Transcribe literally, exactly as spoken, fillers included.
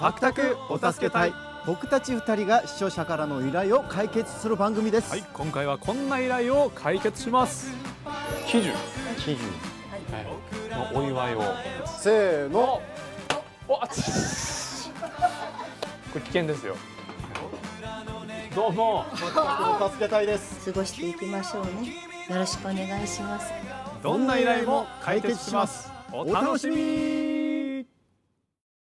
タクタクお助け隊。 僕たちふたりが視聴者からの依頼を解決する番組です。 はい、今回はこんな依頼を解決します。喜寿、 喜寿のお祝いを。 せーの。 おあっちこれ危険ですよ。どうもタクタクお助け隊です。 過ごしていきましょうね。よろしくお願いします。 どんな依頼も解決します。お楽しみに。